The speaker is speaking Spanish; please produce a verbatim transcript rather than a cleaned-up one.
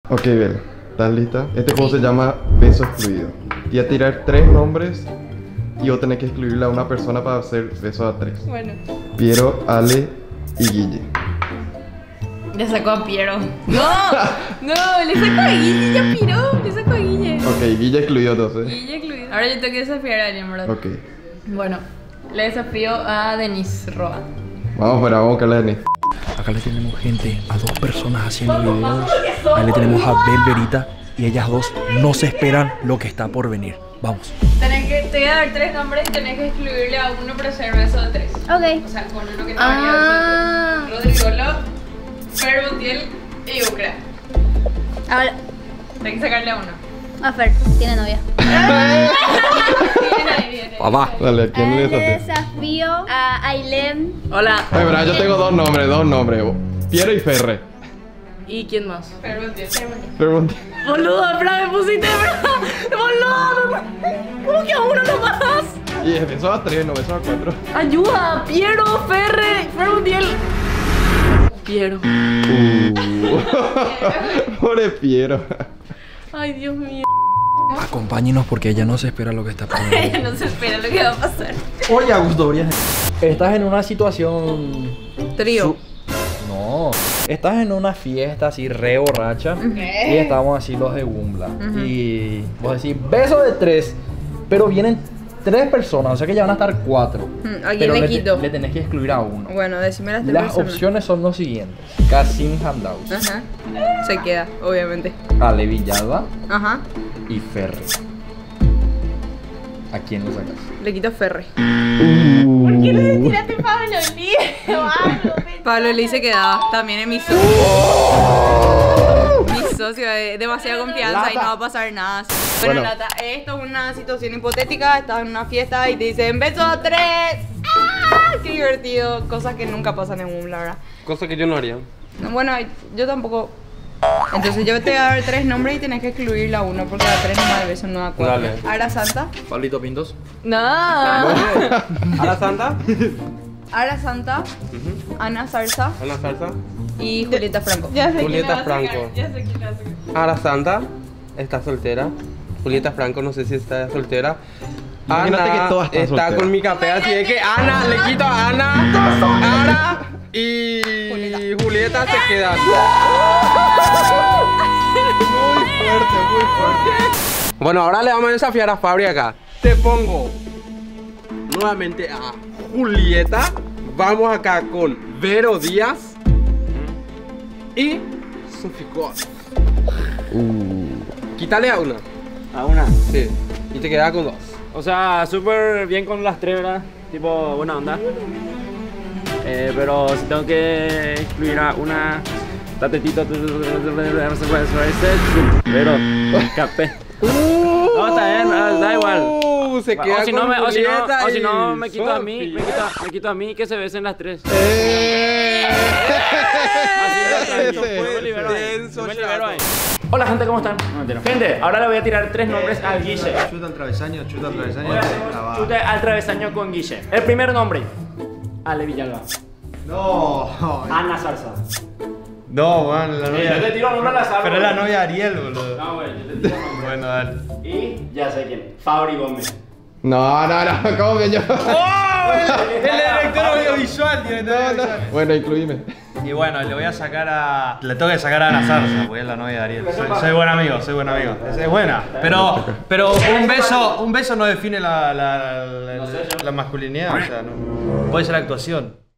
Ok, Bel, ¿estás lista? Este juego se llama Beso Excluido. Voy a tirar tres nombres y vos tenés que excluirle a una persona para hacer beso a tres. Bueno. Piero, Ale y Guille. Le sacó a Piero. No, no, le sacó a Guille, ya Piero, le sacó a Guille. Ok, Guille excluyó entonces. Guille incluido. Ahora yo tengo que desafiar a alguien, ¿verdad? Ok. Bueno, le desafío a Denise Roa. Vamos para, vamos a buscarla a Denise. Acá le tenemos gente, a dos personas haciendo videos. Ahí le tenemos a Belverita y ellas dos no se esperan lo que está por venir. Vamos. Tenés que, te voy a dar tres nombres y tenés que excluirle a uno para hacer beso de tres. Ok. O sea, con uno que no Ah. haría beso de tres. Rodrigo Love, Fer Montiel y Ucra. Ahora, Tenés que sacarle a uno. a Fer, tiene novia. Viene ahí, viene. Papá. Dale, ¿a quién le Le desafío? desafío a Ailem. Hola. Ay, verdad, yo tengo dos nombres, dos nombres. Piero y Ferre. ¿Y quién más? Fer Montiel. Pregunta. Boludo, espera, me pusiste, boludo. ¿Cómo que a uno nomás? Y es beso a tres, no beso a cuatro. Ayuda, Piero, Ferre, Fermontiel. Piero. Uh. Pobre Piero. Ay, Dios mío. Acompáñenos porque ella no se espera lo que está por venir. No se espera lo que va a pasar. Oye, Augusto, estás en una situación... Trío. su- No, estás en una fiesta así re borracha y estamos así los de Wumbla. Y vos decís, beso de tres, pero vienen tres personas, o sea que ya van a estar cuatro. Mm, ¿a quién pero le te- quito? le tenés que excluir a uno. Bueno, decime las tres Las personas. opciones son los siguientes: Kasim Handaus, Ajá. Se queda, obviamente. Ale Villalba Ajá. y Ferre. ¿A quién le sacas? Le quito Ferre. ¿Por qué le tiraste Pablo Lee? Pablo Lee se quedaba. También es mi socio. Mi socio, eh, demasiada confianza y no va a pasar nada. Bueno, Bueno. Lata, esto es una situación hipotética. Estás en una fiesta y te dicen beso a tres. ¡Ah! ¡Qué divertido! Cosas que nunca pasan en Wumbla, ¿verdad? Cosa que yo no haría. No, bueno, yo tampoco. Entonces yo te voy a dar tres nombres y tenés que excluirla a uno porque a tres no da beso, no da cuatro. Dale. Ara Santa. Pablito Pintos. No. Ana Santa, Ara Santa. Ana Zarza Ana Salsa, y Julieta Franco. Ya sé quién Julieta la va a sacar, Franco. Ya sé quién la va a sacar. Ana Santa está soltera. Julieta Franco no sé si está soltera. Imagínate Ana que todas están está solteras. con mi capea, así es que Ana, le quito a Ana, Ana y Julieta, se queda. Muy fuerte, muy fuerte. Bueno, ahora le vamos a desafiar a Fabri acá. Te pongo nuevamente a Julieta. Vamos acá con Vero Díaz y Soficó. Uh. Quítale a una. A una. Sí. Y te quedas con dos. O sea, súper bien con las tres, ¿verdad? Tipo, buena onda. Eh, pero si tengo que excluir a una... Tatetito... Pero... Capé. No, está bien, da igual. Uh, se queda O si con no, me, o si no, Julieta o si no y me quito a mí, Sofi. me quito, me quito a mí que se besen las tres. Eh. Así de tranquilo, Ese. yo me libero ahí, Denso yo me libero ahí. chato. Hola gente, ¿cómo están? No, mentira. Gente, ahora le voy a tirar tres nombres al Guille. Chuta al travesaño, chuta al travesaño. Voy a hacer un chute al travesaño con Guille. El primer nombre, Ale Villalba. No, Ana Salsa. no, man, la Mira, yo te novia. tiro nombre al azar. Pero es la novia de Ariel, boludo. No, güey, yo te tiro nombre. Bueno, dale. Y ya sé quién. Fabri Gómez. No, no, no, ¿cómo que yo? El director audiovisual, director audiovisual. Bueno, incluíme. Y bueno, le voy a sacar a. Le tengo que sacar a Ana Zarza, porque es la novia de Ariel. Soy, soy buen amigo, soy buen amigo. Es, es buena. Pero, pero un beso, un beso no define la, la, la, la- la masculinidad, o sea, no. Puede ser actuación.